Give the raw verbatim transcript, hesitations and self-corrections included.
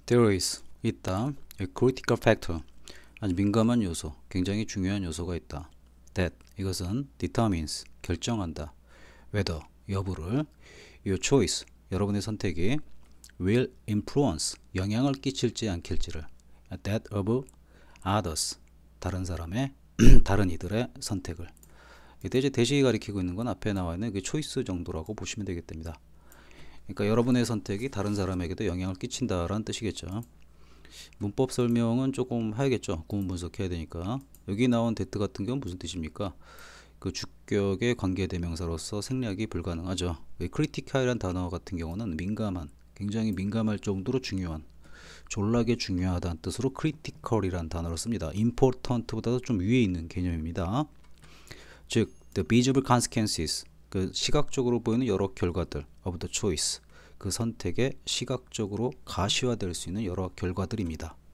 There is 있다. A critical factor 아주 민감한 요소, 굉장히 중요한 요소가 있다. That 이것은 determines 결정한다. whether 여부를 your choice 여러분의 선택이 will influence 영향을 끼칠지 않길지를 that of others 다른 사람의 다른 이들의 선택을. 이때 이제 대시 가리키고 있는 건 앞에 나와 있는 그 초이스 정도라고 보시면 되겠답니다. 그러니까 여러분의 선택이 다른 사람에게도 영향을 끼친다라는 뜻이겠죠. 문법 설명은 조금 해야겠죠. 구문 분석해야 되니까. 여기 나온 that 같은 경우는 무슨 뜻입니까? 그 주격의 관계대명사로서 생략이 불가능하죠. critical이라는 단어 같은 경우는 민감한, 굉장히 민감할 정도로 중요한, 졸라게 중요하다는 뜻으로 critical이라는 단어를 씁니다. important보다도 좀 위에 있는 개념입니다. 즉, the visible consequences, 그 시각적으로 보이는 여러 결과들 of the choice, 그 선택의 시각적으로 가시화될 수 있는 여러 결과들입니다.